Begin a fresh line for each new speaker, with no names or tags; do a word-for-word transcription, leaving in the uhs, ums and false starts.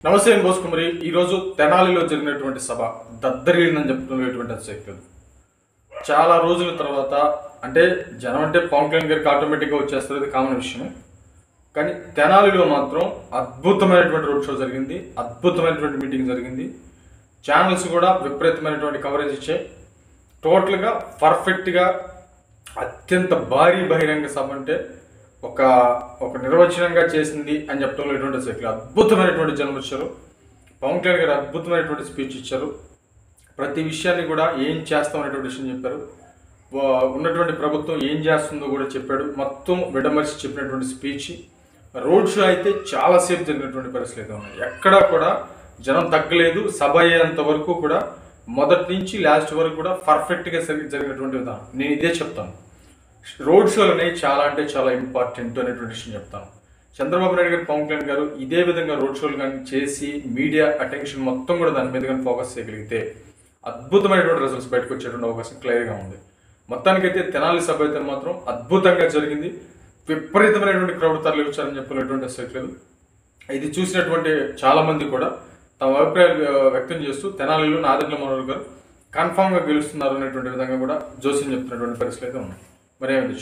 నమస్తే నేను బోస్ కుమారి. ఈరోజు తెనాలిలో జరిగినటువంటి సభ దద్దరిల్లిందని చెప్తున్నటువంటి అసలు చాలా రోజుల తర్వాత అంటే జనం అంటే పవన్ కళ్యాణ్ గారికి ఆటోమేటిక్గా వచ్చేస్తారు, ఇది కామన్ విషయమే. కానీ తెనాలిలో మాత్రం అద్భుతమైనటువంటి రోడ్ షో జరిగింది, అద్భుతమైనటువంటి మీటింగ్ జరిగింది. ఛానల్స్ కూడా విపరీతమైనటువంటి కవరేజ్ ఇచ్చాయి. టోటల్గా పర్ఫెక్ట్గా అత్యంత భారీ బహిరంగ సభ అంటే ఒక ఒక నిర్వచనంగా చేసింది అని చెప్పడంలో ఎటువంటి శక్తి. అద్భుతమైనటువంటి జనం వచ్చారు. పవన్ కళ్యాణ్ గారు అద్భుతమైనటువంటి స్పీచ్ ఇచ్చారు. ప్రతి విషయాన్ని కూడా ఏం చేస్తాం అనేటువంటి విషయం చెప్పారు. ఉన్నటువంటి ప్రభుత్వం ఏం చేస్తుందో కూడా చెప్పాడు. మొత్తం విడమర్చి చెప్పినటువంటి స్పీచ్. రోడ్ షో అయితే చాలాసేపు జరిగినటువంటి పరిస్థితులు అయితే ఉన్నాయి. ఎక్కడా కూడా జనం తగ్గలేదు. సభ అయ్యేంత వరకు కూడా మొదటి నుంచి లాస్ట్ వరకు కూడా పర్ఫెక్ట్గా జరిగినటువంటి విధానం. నేను ఇదే చెప్తాను, రోడ్ షోలు అనేవి చాలా అంటే చాలా ఇంపార్టెంట్ అనేటువంటి విషయం చెప్తాను. చంద్రబాబు నాయుడు గారు, పవన్ కళ్యాణ్ గారు ఇదే విధంగా రోడ్ షోలు కానీ చేసి మీడియా అటెన్షన్ మొత్తం కూడా దాని మీద కానీ ఫోకస్ చేయగలిగితే అద్భుతమైనటువంటి రిజల్ట్స్ బయటకు వచ్చేటువంటి అవకాశం క్లియర్గా ఉంది. మొత్తానికైతే తెనాలి సభ అయితే మాత్రం అద్భుతంగా జరిగింది. విపరీతమైనటువంటి క్రౌడ్ తరలి వచ్చారని చెప్పినటువంటి అసలు ఇది చూసినటువంటి చాలా మంది కూడా తమ అభిప్రాయాలు వ్యక్తం చేస్తూ తెనాలిలో నాదెండ్ల మనోహర్ గారు కన్ఫామ్గా గెలుస్తున్నారు అనేటువంటి విధంగా కూడా జోస్యం చెప్తున్నటువంటి పరిస్థితులు అయితే ఉన్నాయి. మరి ఏమైంది?